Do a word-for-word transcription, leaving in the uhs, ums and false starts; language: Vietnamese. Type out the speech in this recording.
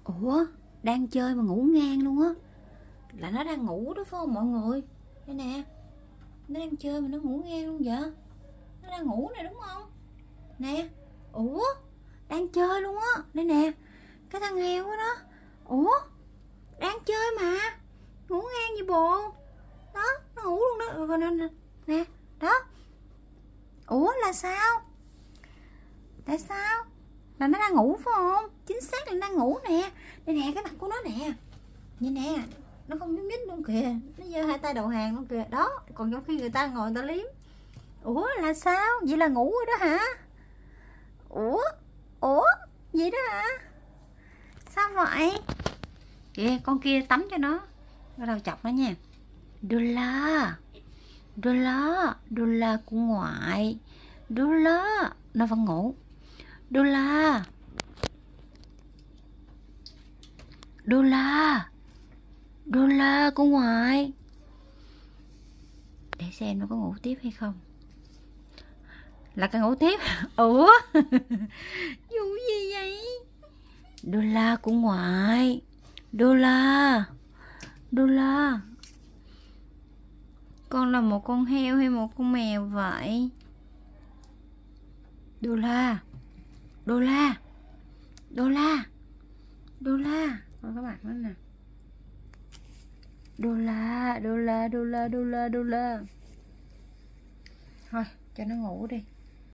Ủa, đang chơi mà ngủ ngang luôn á. Là nó đang ngủ đó phải không mọi người? Đây nè, nó đang chơi mà nó ngủ ngang luôn vậy. Nó đang ngủ nè đúng không? Nè, ủa, đang chơi luôn á. Đây nè, cái thằng heo đó đó. Ủa, đang chơi mà ngủ ngang gì bộ. Đó, nó ngủ luôn đó. Rồi, nè, nè, đó. Ủa là sao? Tại sao? Là nó đang ngủ phải không? Chính xác là nó đang ngủ nè. Đây nè, cái mặt của nó nè. Nhìn nè, nó không nhúc nhích luôn kìa. Nó giơ hai tay đầu hàng luôn kìa. Đó, còn trong khi người ta ngồi người ta liếm. Ủa là sao? Vậy là ngủ rồi đó hả? Ủa? Ủa? Vậy đó hả? Sao vậy? Kìa, con kia tắm cho nó. Bắt đầu chọc nó nha. Đô-la Đô-la Đô-la của ngoại. Đô-la. Nó vẫn ngủ. Đô-la Đô-la Đô-la của ngoại. Để xem nó có ngủ tiếp hay không. Là cái ngủ tiếp. Ủa vụ gì vậy? Đô-la của ngoại. Đô-la Đô-la. Con là một con heo hay một con mèo vậy? Đô-la Đô-la Đô-la Đô-la. Coi cái mặt nó nè. Đô-la Đô-la Đô-la Đô-la Đô-la. Thôi cho nó ngủ đi.